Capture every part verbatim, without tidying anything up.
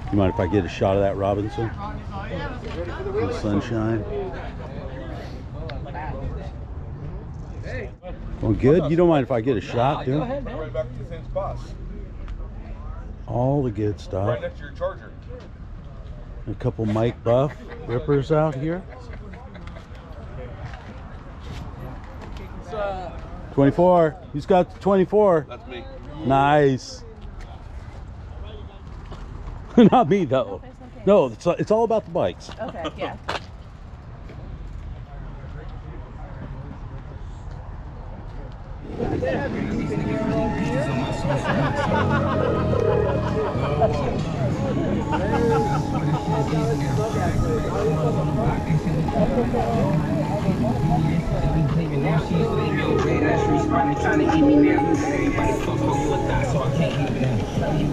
You mind if I get a shot of that Robinson? The sunshine. Going good? You don't mind if I get a shot, dude? Right back to the same spot. All the good stuff. Right next to your charger. A couple Mike Buff rippers out here. twenty-four. Who's got the twenty-four? That's me. Nice. Not me though. No, it's, it's all about the bikes. Okay, yeah. Trying to eat me now. Everybody fuck on you and die, so I can't eat them.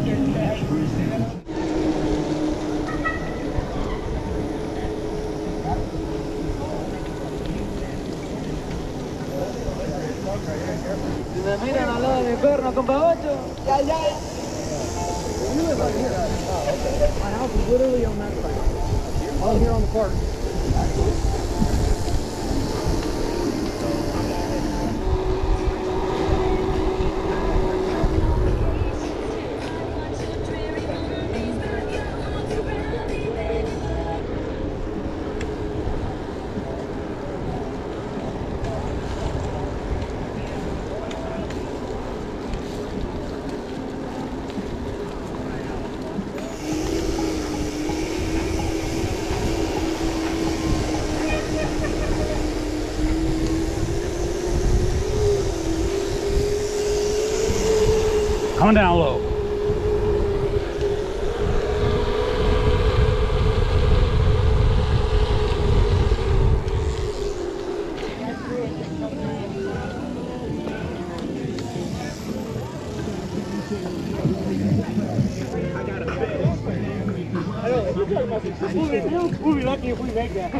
Si me miran al lado de mi perro con babocho, ya, ya. You live right here. Oh, okay. My house is literally on that side. All here on the park. Coming down low. We'll be lucky if we make that.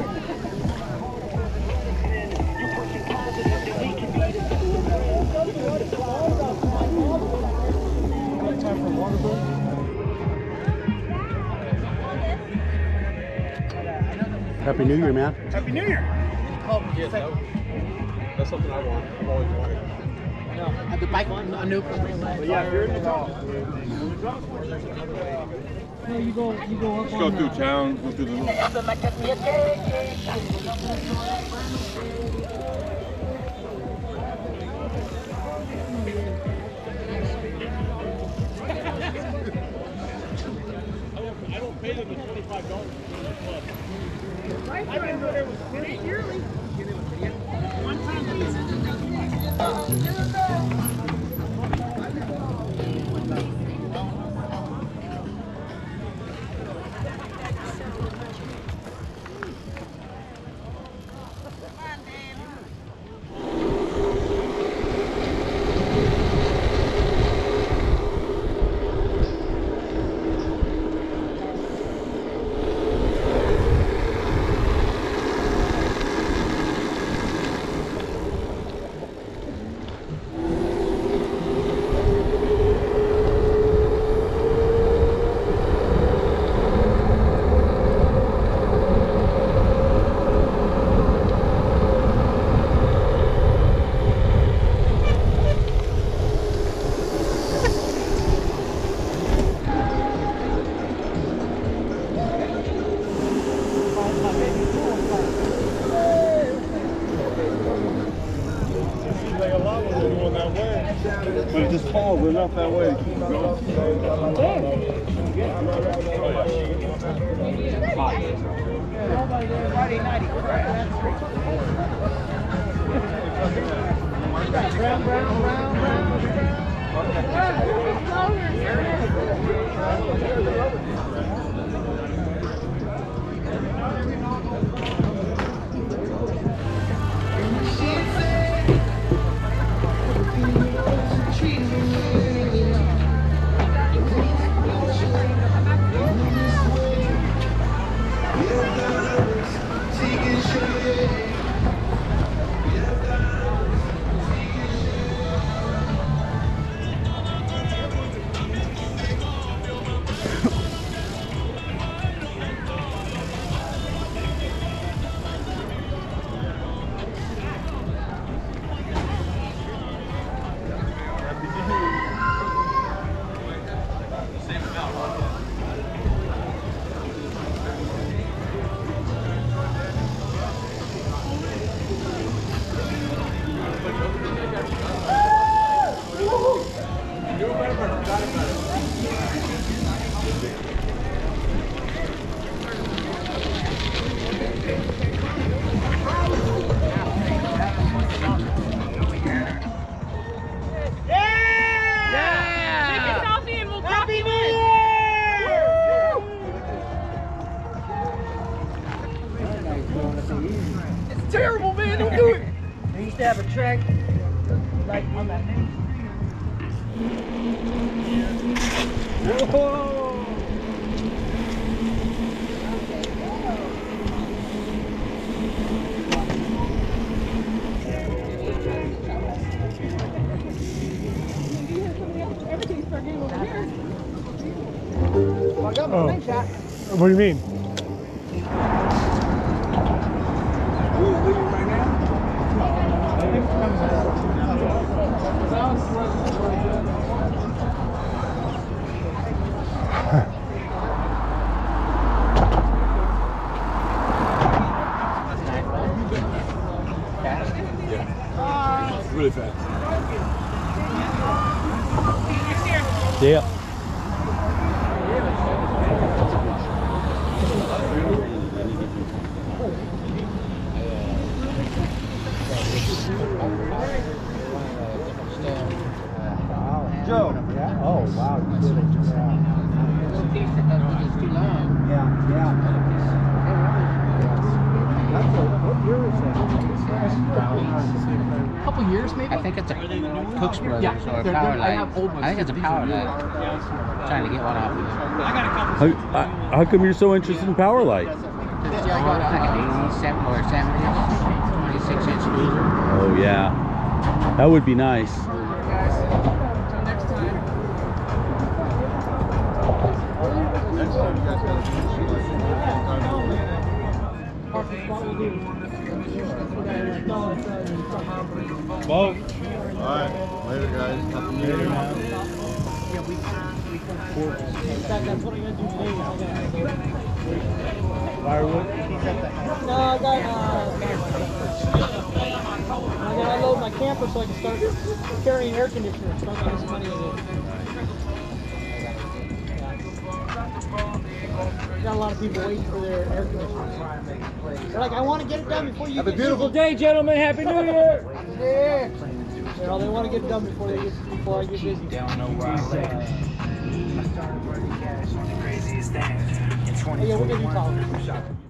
Happy New Year, man. Happy New Year. Yeah, that, that's something I want. I've always wanted. No, at the bike one, a new company. Yeah, here in Natoma. No, you go, you go up Just go through town, go through the little. I don't pay them the twenty-five dollars for the club. I didn't know there was ten yearly. One time But it just falls enough that way to keep it going. Friday night he crashed. brown, brown, brown, brown, used to have a track like on that main street. Whoa! Well, I got my Oh. main shot. What do you mean? Really fast. Yeah. Joe. Oh, wow. Yeah, yeah. What year is that? A couple years maybe? I think it's a Cook's Brothers Yeah, or a they're Power good. I Light. have old ones I think it's a too. Power These are Light. Trying to get one off of them. How, uh, how come you're so interested in Power Light? It's like an eighty-seven or seventies, twenty-six inch cruiser. Oh yeah, that would be nice. Both. Alright. Later, guys. Happy New Year. Firewood? No, I got, uh, I gotta unload my camper so I can start carrying air conditioner and start making some money with it. Got a lot of people waiting for their air conditioners. They're like, I want to get it done before you Have a get beautiful day, gentlemen. Happy New Year! Yeah. You know, they want to get it done before they get before I get busy. Don't know where I live. I started working cash on the craziest thing. In Oh, yeah, we're gonna do college.